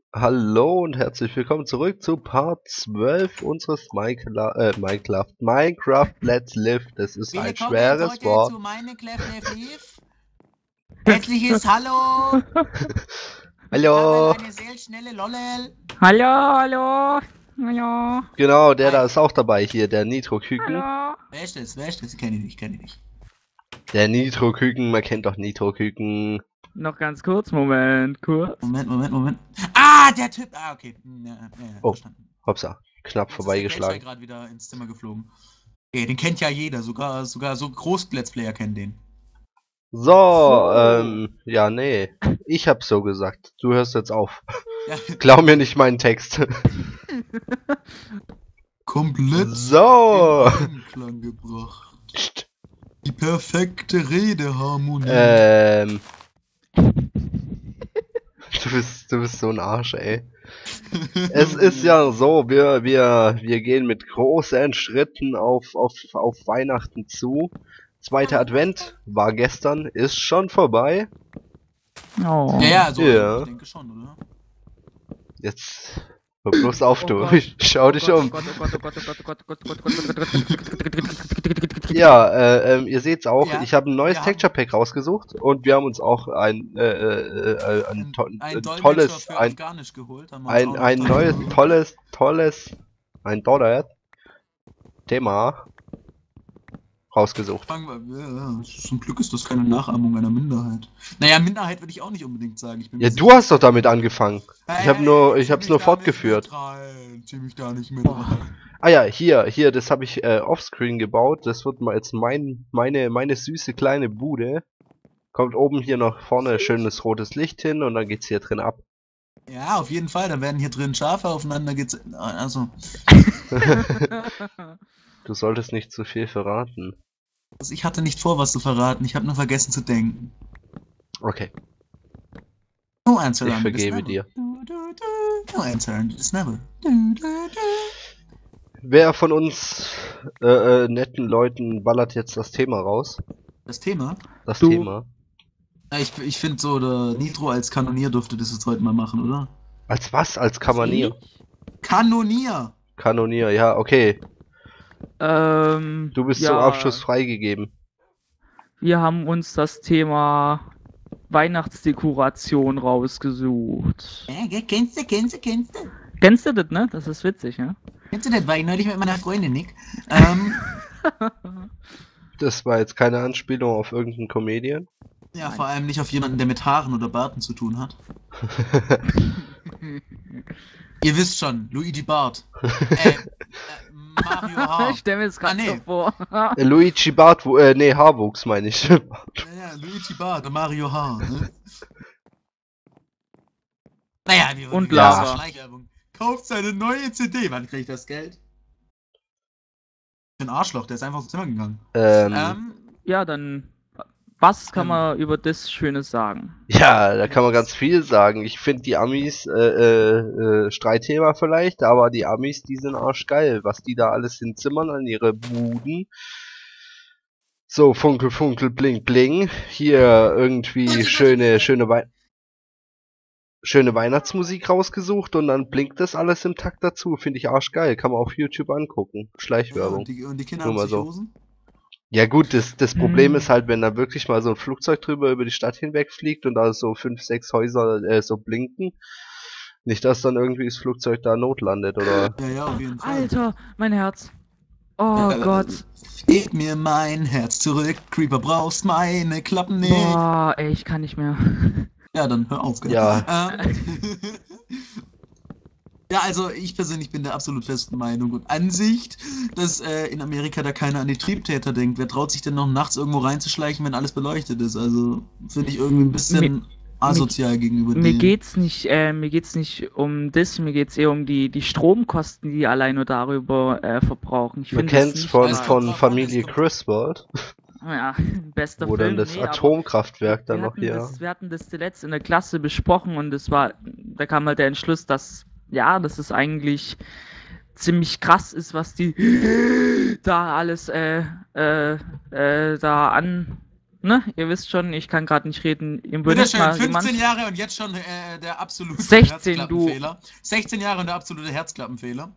Hallo und herzlich willkommen zurück zu Part 12 unseres Minecraft Let's Live. Das ist ein Willkommen schweres heute Wort. zu Minecraft Let's Live. Herzliches Hallo. Hallo! Eine sehr schnelle Lollel. Hallo, hallo, hallo, Genau, der Hi. da ist auch dabei hier, der Nitro-Küken. hallo. Wer ist das? Wer ist das? Kenne ich nicht. Der Nitro-Küken, man kennt doch Nitro-Küken. Noch ganz kurz, Moment, kurz. Moment. Ah, der Typ. Ah, okay. Ja, Oh. verstanden. Hoppsa, knapp Jetzt vorbeigeschlagen. ist der gerade wieder ins Zimmer geflogen. Okay, den kennt ja jeder. Sogar so Groß-Let's Player kennen den. So, ja, nee. Ich hab's so gesagt. Du hörst jetzt auf. Ja. Glaub mir nicht meinen Text. Komplett So! in Einklang gebracht. Die perfekte Redeharmonie. Du bist so ein Arsch, ey. Es ist ja so, wir gehen mit großen Schritten auf Weihnachten zu. Zweiter Advent war gestern, ist schon vorbei. Oh. Ja, also Ja. ich denke schon, oder? Jetzt hör bloß auf, Oh du. Gott. Schau dich um. Ja. Ja, ihr seht's auch, Ja, ich habe ein neues wir haben- Texture Pack rausgesucht und wir haben uns auch ein Dolmetscher für ein Afghanisch geholt. Haben wir uns auch noch ein neues, tolles Thema rausgesucht. Ja, zum Glück ist das keine Nachahmung einer Minderheit. Naja, Minderheit würde ich auch nicht unbedingt sagen. Ich bin Ja, mir du sicher- hast doch damit angefangen. Ich hab's nur fortgeführt. Zieh mich da nicht mit rein. Ah ja, hier, das habe ich offscreen gebaut. Das wird mal jetzt meine süße kleine Bude. Kommt oben hier noch vorne schönes rotes Licht hin und dann geht's hier drin ab. Ja, auf jeden Fall. Da werden hier drin Schafe aufeinander also, Du solltest nicht zu viel verraten. ich hatte nicht vor, was zu verraten. Ich habe nur vergessen zu denken. Okay, No answer ich under this vergebe level. dir. No answer under this level. Wer von uns netten Leuten ballert jetzt das Thema raus? Das Thema? Das Du. Thema. Ja, ich finde so, der Nitro als Kanonier durfte das jetzt heute mal machen, oder? Als was? Als Kanonier? Kanonier! Kanonier, ja, okay. Du bist zum ja, Abschluss freigegeben. wir haben uns das Thema Weihnachtsdekoration rausgesucht. Kennst du? Kennst du das, ne? Das ist witzig, ne? Kennst du das? War ich neulich mit meiner Freundin, Nick. Das war jetzt keine Anspielung auf irgendeinen Comedian. Ja, vor allem nicht auf jemanden, der mit Haaren oder Barten zu tun hat. Ihr wisst schon, Luigi Bart. Mario Haar. Ich stell mir das gerade nee. so vor. Luigi Bart, nee, Haarwuchs meine ich. Ja, Luigi Bart und Mario Haar, ne? Naja, wir Und wieder Lava. zur Schleichwerbung. Kauft seine neue CD. Wann krieg ich das Geld? Ein Arschloch, der ist einfach ins Zimmer gegangen. Ja, dann, was kann man über das Schönes sagen? Ja, da kann man ganz viel sagen. Ich finde die Amis, Streitthema vielleicht, aber die Amis, die sind arschgeil, was die da alles hinzimmern an ihre Buden. So, Funkel, Funkel, Bling, Bling. Hier irgendwie schöne Weihnachtsmusik rausgesucht und dann blinkt das alles im Takt dazu. Finde ich arschgeil. Kann man auf YouTube angucken. Schleichwerbung. Und die Kinder Nur haben mal sich so. Hosen? Ja gut, das Problem Hm. ist halt, wenn da wirklich mal so ein Flugzeug drüber über die Stadt hinweg fliegt und da so 5, 6 Häuser so blinken. Nicht, dass dann irgendwie das Flugzeug da notlandet oder... Ja, auf jeden Fall. Alter, mein Herz. Oh Gott. Gib mir mein Herz zurück, Creeper brauchst meine Klappen nicht. Boah, ey, ich kann nicht mehr. Ja, dann hör auf, gell? Ja. Ja, also ich persönlich bin der absolut festen Meinung und Ansicht, dass in Amerika da keiner an die Triebtäter denkt. Wer traut sich denn noch nachts irgendwo reinzuschleichen, wenn alles beleuchtet ist? Also finde ich irgendwie ein bisschen asozial gegenüber Mir denen. geht's nicht um das, mir geht's eher um die Stromkosten, die allein nur darüber verbrauchen. Ich Man finde das kennt's nicht von Es kommt drauf an, Familie es kommt- Griswold, Ja, bester wo Film. dann das Nee, aber Atomkraftwerk dann noch hier... wir hatten das zuletzt in der Klasse besprochen und da kam halt der Entschluss, dass es eigentlich ziemlich krass ist, was die da alles da ne, ihr wisst schon, ich kann gerade nicht reden. Ihr würdet Bitteschön, mal 15 jemand... Jahre und jetzt schon der absolute 16, Herzklappenfehler. 16 Jahre und der absolute Herzklappenfehler.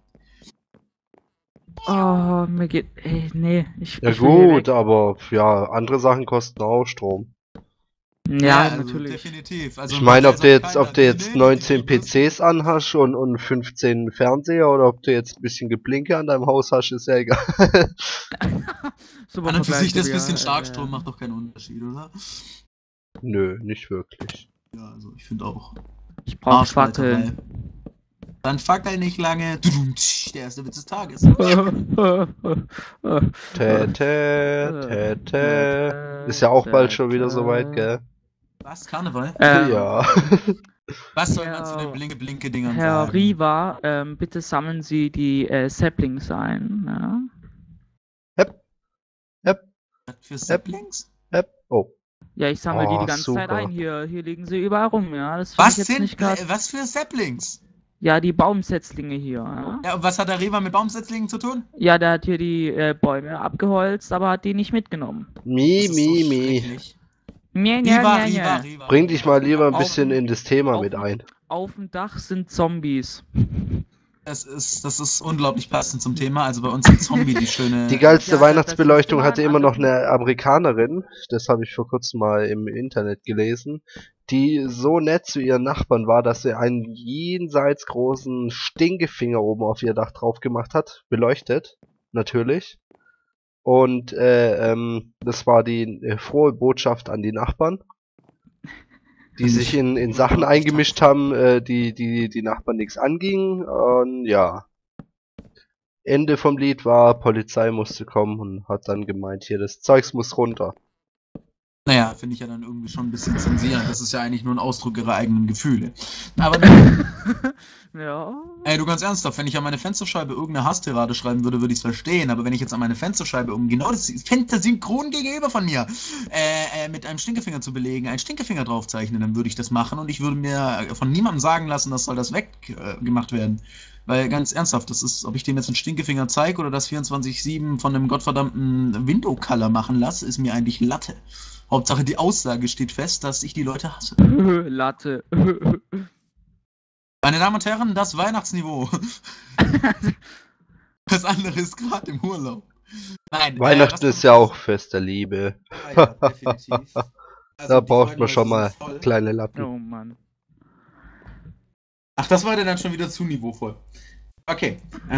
Oh, mir geht... Ey, nee, ich Ja will hier gut, weg. aber ja, andere Sachen kosten auch Strom. Ja, also natürlich. definitiv. Also Ich ein meine, Hotel ob ist auch du kein jetzt Lavine, die 19 Energiekosten. PCs anhast und 15 Fernseher oder ob du jetzt ein bisschen Geblinke an deinem Haus hast, ist ja egal. Super An und für Vergleich, sich das Tobi, bisschen ja, Starkstrom macht doch keinen Unterschied, oder? Nö, nicht wirklich. Ja, also ich finde auch. Ich brauche Arschleiterei. Fackeln. Dann fackel nicht lange. Der erste Witz des Tages. Ist ja auch bald schon wieder soweit, gell? Was? Karneval? Ja. Was soll man zu den Blinke-Blinke-Dingern Herr sagen? Riva, bitte sammeln Sie die Saplings ein. Ja? Was für Saplings? Oh. Ja, ich sammle die Oh, ganze Zeit super. ein. Hier liegen sie überall rum, ja. Das finde ich jetzt nicht gerade. Was für Saplings? Ja, die Baumsetzlinge hier, ja. Ja, und was hat der Riva mit Baumsetzlingen zu tun? Ja, der hat hier die Bäume abgeholzt, aber hat die nicht mitgenommen. Mi, Das ist so mi, mi. schrecklich. Mia. Bring dich mal lieber ein Auf bisschen dem- in das Thema auf mit dem- ein. Auf dem Dach sind Zombies. Das ist unglaublich passend zum Thema. Also bei uns sind Zombie die schöne. Die geilste Ja, Weihnachtsbeleuchtung das ist hatte immer immer ein noch eine Amerikanerin, das habe ich vor kurzem mal im Internet gelesen, die so nett zu ihren Nachbarn war, dass sie einen jenseits großen Stinkefinger oben auf ihr Dach drauf gemacht hat, beleuchtet, natürlich. Und das war die frohe Botschaft an die Nachbarn, die Finde sich ich in Sachen unglaublich eingemischt tapfer. haben, die Nachbarn nichts anging. Und ja, Ende vom Lied war, Polizei musste kommen und hat dann gemeint, hier, das Zeugs muss runter. Naja, finde ich ja dann irgendwie schon ein bisschen zensierend. Das ist ja eigentlich nur ein Ausdruck ihrer eigenen Gefühle. Aber Ja. ey, du ganz ernsthaft, wenn ich an meine Fensterscheibe irgendeine Hasstirade schreiben würde, würde ich es verstehen. Aber wenn ich jetzt an meine Fensterscheibe, um genau das Fenster synchron gegenüber von mir mit einem Stinkefinger zu belegen, einen Stinkefinger draufzeichnen, dann würde ich das machen und ich würde mir von niemandem sagen lassen, dass soll das weggemacht werden. Weil ganz ernsthaft, das ist, ob ich dem jetzt einen Stinkefinger zeige oder das 24/7 von einem gottverdammten Window-Color machen lasse, ist mir eigentlich Latte. Hauptsache die Aussage steht fest, dass ich die Leute hasse. Latte. Meine Damen und Herren, das Weihnachtsniveau. Das andere ist gerade im Urlaub. Nein, Weihnachten ist ja auch Fest der Liebe. Ja, definitiv. Also Da die braucht man Freudenhäuser schon sind mal voll. kleine Lappen. Oh Mann. Ach, das war dann schon wieder zu niveauvoll. Okay.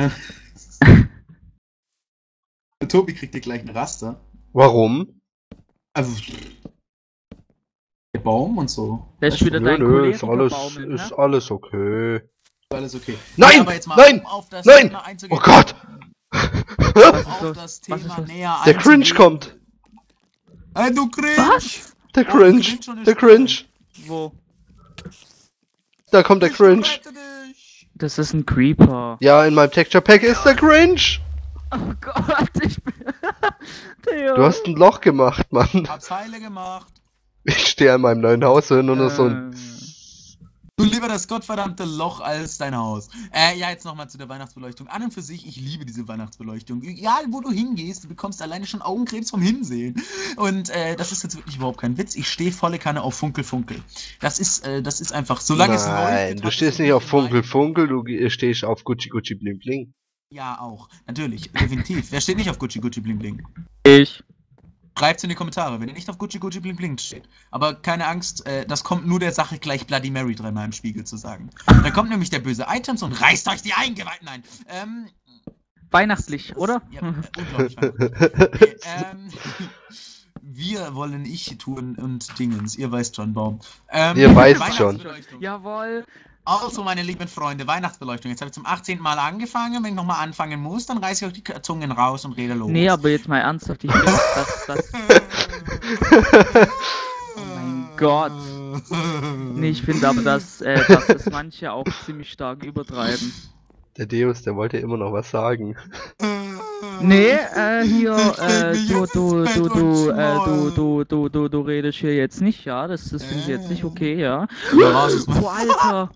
Der Tobi kriegt hier gleich einen Raster. Warum? Also. Der Baum und so. Das ist wieder Nö, dein nö, ist Choleriker-Baumeln, alles, ist ne? alles okay. Alles okay. Nein! Aber jetzt mal, Nein! um auf das Nein! Thema einzugehen, Oh Gott! auf los? das Was ist Thema los? näher Der Cringe einzugehen. kommt! Ey, du Cringe! Was? Der Oh, Cringe! schon ist Der Cringe! Wo? Da kommt der Ich Cringe! rette dich. Das ist ein Creeper. Ja, in meinem Texture Pack ist der Cringe! Oh Gott, ich bin... Theo. Du hast ein Loch gemacht, Mann. Hab's heile gemacht. Ich stehe an meinem neuen Haus und nur noch so ein... Du lieber das gottverdammte Loch als dein Haus. Ja, jetzt nochmal zu der Weihnachtsbeleuchtung. An und für sich, ich liebe diese Weihnachtsbeleuchtung. Egal, wo du hingehst, du bekommst alleine schon Augenkrebs vom Hinsehen. Und das ist jetzt wirklich überhaupt kein Witz. Ich stehe volle Kanne auf Funkel Funkel. Das ist einfach, solange es Nein, leuchtet... du hat stehst es nicht auf wirklich Funkel Funkel, du stehst auf Gucci Gucci Bling Bling. Ja, auch. Natürlich, definitiv. Wer steht nicht auf Gucci Gucci Bling Bling? Ich. Schreibt's in die Kommentare, wenn ihr nicht auf Gucci Gucci Bling Bling steht. Aber keine Angst, das kommt nur der Sache gleich Bloody Mary dreimal im Spiegel zu sagen. Dann kommt nämlich der böse Items und reißt euch die Eingeweihten. Nein. Weihnachtlich, oder? Ja, unglaublich. Okay, wir wollen ich tun und Dingens. Ihr weißt schon, Baum. Ihr weißt schon. Weihnachtsbeleuchtung. Jawohl. Also, meine lieben Freunde, Weihnachtsbeleuchtung. Jetzt habe ich zum 18. Mal angefangen. Wenn ich nochmal anfangen muss, dann reiße ich euch die Zungen raus und rede los. Nee, aber jetzt mal ernsthaft, ich finde, das... Oh mein Gott. Nee, ich finde aber, dass das manche auch ziemlich stark übertreiben. Der Deus, der wollte immer noch was sagen. Nee, hier, Ich krieg mich jetzt ins Bett und du redest hier jetzt nicht, ja, das finde ich jetzt nicht okay, ja. Ja, raus ist Oh, Alter.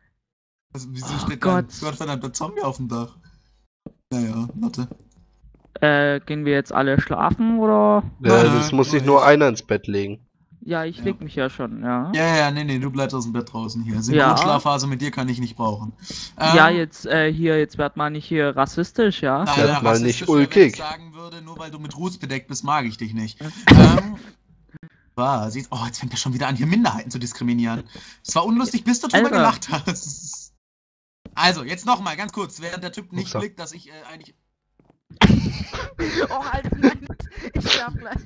Also, wieso Oh steht Gott. da ein gottverdammter Zombie auf dem Dach? Naja, warte. Gehen wir jetzt alle schlafen oder? Das muss sich nur einer ins Bett legen. Ja, ich leg mich ja schon, ja. Ja, nee, du bleibst aus dem Bett draußen hier. Ja. Synchronschlafphase mit dir kann ich nicht brauchen. Ja, jetzt jetzt werd mal nicht hier rassistisch, ja. Nein, Werd mal nicht rassistisch wäre, wenn ulkig. ich sagen würde, nur weil du mit Ruß bedeckt bist, mag ich dich nicht. Jetzt fängt er schon wieder an, hier Minderheiten zu diskriminieren. Es war unlustig, bis du drüber Alter. gelacht hast. Also, jetzt nochmal, ganz kurz, während der Typ nicht Upsa. blickt, dass ich eigentlich... Oh, Alter, nein, ich sterb gleich.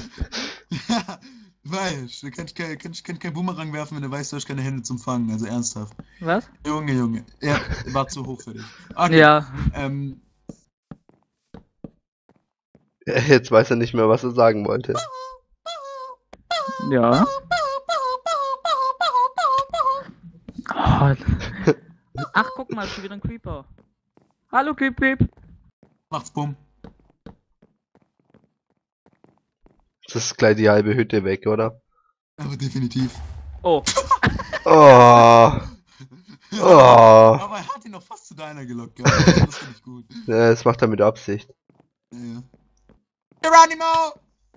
Weißt du, kannst kein Boomerang werfen, wenn du weißt, du hast keine Hände zum Fangen, also ernsthaft. Was? Junge, er war zu hoch für dich. Okay, Ja. Jetzt weiß er nicht mehr, was er sagen wollte. Ja. Oh. Ach, guck mal, schon wieder ein Creeper. Hallo, Creep. macht's bumm. Das ist gleich die halbe Hütte weg, oder? Aber definitiv. Oh. Oh. Oh. Aber er hat ihn noch fast zu deiner gelockt, ja. Das finde ich gut. Ja, das macht er mit Absicht. Ja. Geronimo!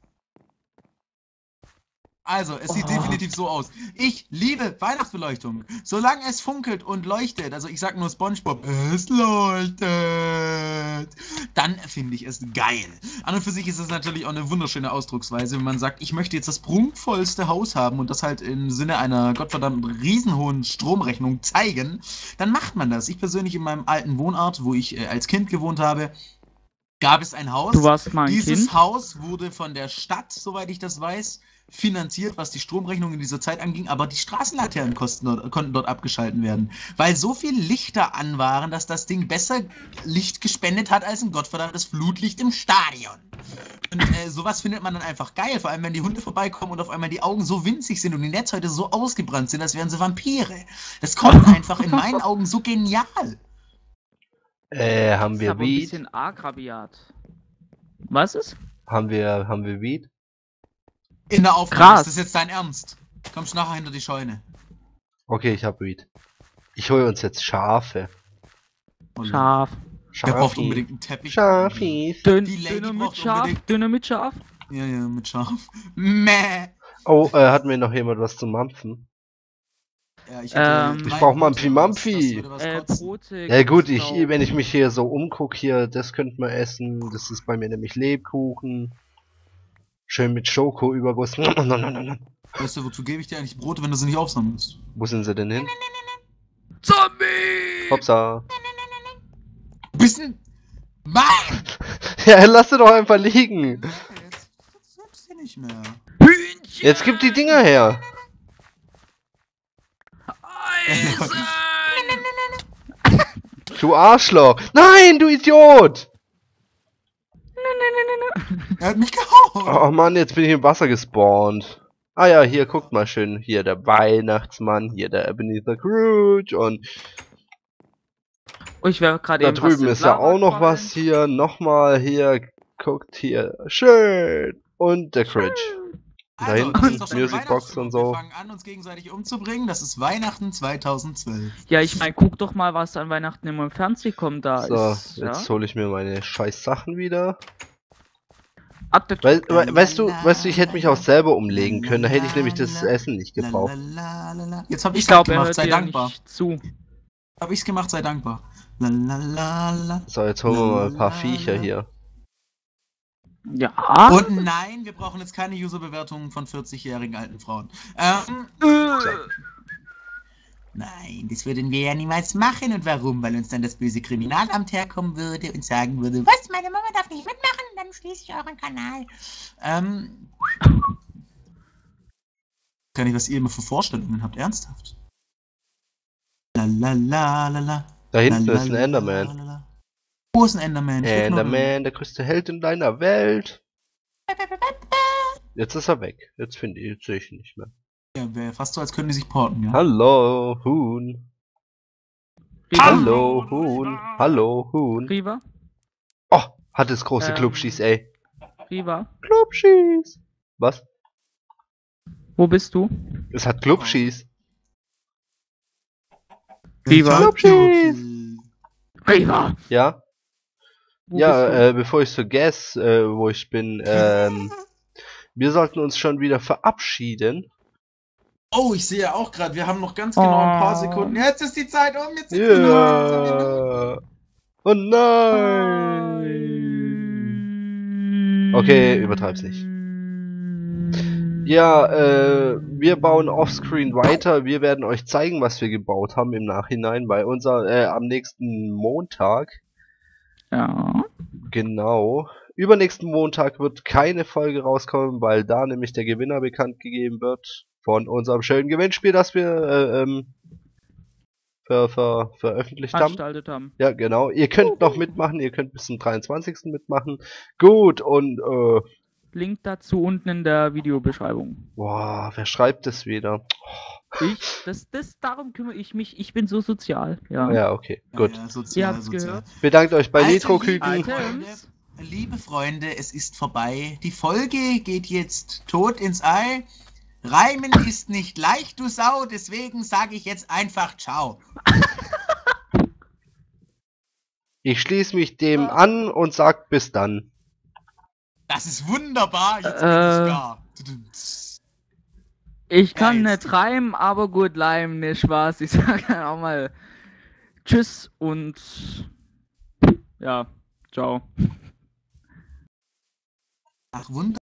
Also, es sieht definitiv so aus. Ich liebe Weihnachtsbeleuchtung. Solange es funkelt und leuchtet, also ich sag nur SpongeBob, es leuchtet, dann finde ich es geil. An und für sich ist es natürlich auch eine wunderschöne Ausdrucksweise, wenn man sagt, ich möchte jetzt das prunkvollste Haus haben und das halt im Sinne einer gottverdammt riesenhohen Stromrechnung zeigen, dann macht man das. Ich persönlich in meinem alten Wohnort, wo ich als Kind gewohnt habe, gab es ein Haus. Du warst mal ein Dieses Kind? Haus wurde von der Stadt, soweit ich das weiß, finanziert, was die Stromrechnung in dieser Zeit anging, aber die Straßenlaternen konnten dort abgeschalten werden, weil so viel Lichter an waren, dass das Ding besser Licht gespendet hat als ein gottverdammtes Flutlicht im Stadion. Und sowas findet man dann einfach geil, vor allem wenn die Hunde vorbeikommen und auf einmal die Augen so winzig sind und die Netzhäute so ausgebrannt sind, als wären sie Vampire. Das kommt einfach in meinen Augen so genial. Haben Das ist wir aber ein Weed? bisschen arg rabiat. Was ist? Haben wir Weed? In der Aufnahme, Krass. ist das jetzt dein Ernst? Kommst nachher hinter die Scheune. Okay, ich hab Weed. Ich hole uns jetzt Schafe. Scharf. Der braucht Schafi. unbedingt einen Teppich. Schafis. Die Lady Dünner mit braucht Schaf. unbedingt- Dünner mit Schaf. Ja, mit Schaf. Mäh. Oh, hat mir noch jemand was zum Mampfen? Ja, Ich brauch Mampfi. Brote. Ja gut, gibt's auch. wenn ich mich hier so umguck, hier, das könnte man essen. Das ist bei mir nämlich Lebkuchen. Schön mit Schoko-Überguss. Weißt du, wozu gebe ich dir eigentlich Brote, wenn du sie nicht aufsammelst? Wo sind sie denn hin? Zombie! Hopsa. Bisschen. Mann! Ja, lass sie doch einfach liegen. Jetzt sagst du nicht mehr. Hühnchen! Jetzt gib die Dinger her. Eisen! Du Arschloch. Nein, du Idiot. Er hat mich gehauen! Oh Mann, jetzt bin ich im Wasser gespawnt. Ah ja, hier, guckt mal schön. Hier der Weihnachtsmann, hier der Ebenezer Scrooge und Oh, ich wäre gerade da eben fast drüben in ist ja Lava auch noch gefallen. was hier. Nochmal hier, guckt hier. Schön. Und der Critch. Da hinten das ist doch schon Music Box und Weihnachtsstimmung. so. Wir fangen an, uns gegenseitig umzubringen. Das ist Weihnachten 2012. Ja, ich meine, guck doch mal, was an Weihnachten immer im Fernsehen kommt. Da So, ist. jetzt hole ich mir meine scheiß Sachen wieder. Ab Weißt du, ich hätte mich auch selber umlegen können. Da hätte ich nämlich das Essen nicht gebraucht. Lalalala. Jetzt hab ich ich's glaube, er gemacht, hört sei dir dankbar. nicht zu. Hab ich's gemacht, sei dankbar. Lalalala. So, jetzt holen wir mal ein paar Viecher hier. Ja. Und nein, wir brauchen jetzt keine User-Bewertungen von 40-jährigen alten Frauen. Nein, das würden wir ja niemals machen. Und warum? Weil uns dann das böse Kriminalamt herkommen würde und sagen würde, was, meine Mama darf nicht mitmachen, dann schließe ich euren Kanal. Gar nicht, was ihr immer für Vorstellungen habt, ernsthaft. Lalalala. Da hinten ist ein Enderman. Wo ist ein Enderman? Ich will nur- Enderman, der größte Held in deiner Welt. Jetzt ist er weg. Jetzt sehe ich ihn nicht mehr. Ja, wäre fast so, als könnten die sich porten, ja. Hallo, Huhn. Riva? Hallo, Huhn. Hallo, Huhn. Riva? Oh, hat das große Klubschieß, ey. Riva? Klubschieß. Was? Wo bist du? Es hat Klubschieß. Viva. Klubschieß. Riva! Ja? Wo bist du? Ja, bevor ich vergesse, wo ich bin, wir sollten uns schon wieder verabschieden. Oh, ich sehe auch gerade, wir haben noch ganz genau ein paar Sekunden. Jetzt ist die Zeit um, jetzt sind wir Ja. Oh nein. Okay, übertreib's nicht. Ja, wir bauen offscreen weiter. Wir werden euch zeigen, was wir gebaut haben im Nachhinein bei am nächsten Montag. Ja. Genau. Übernächsten Montag wird keine Folge rauskommen, weil da nämlich der Gewinner bekannt gegeben wird von unserem schönen Gewinnspiel, das wir veröffentlicht haben. Veranstaltet haben. Ja, genau. Ihr könnt noch mitmachen, ihr könnt bis zum 23. mitmachen. Gut, und Link dazu unten in der Videobeschreibung. boah, wer schreibt das wieder? Darum kümmere ich mich. Ich bin so sozial. Ja. Ja, okay, gut. Ja, Ihr sozial, habt's sozial. gehört. Bedankt euch bei Also, Nitroküken. Items. Liebe Freunde, es ist vorbei. Die Folge geht jetzt tot ins Ei. Reimen ist nicht leicht, du Sau, deswegen sage ich jetzt einfach Ciao. Ich schließe mich dem an und sag bis dann. Das ist wunderbar, jetzt bin ich da. Ich kann Geil. nicht reimen, aber gut leimen, ne Spaß. Ich sage dann auch mal Tschüss und ja, ciao. Ach, wunderbar.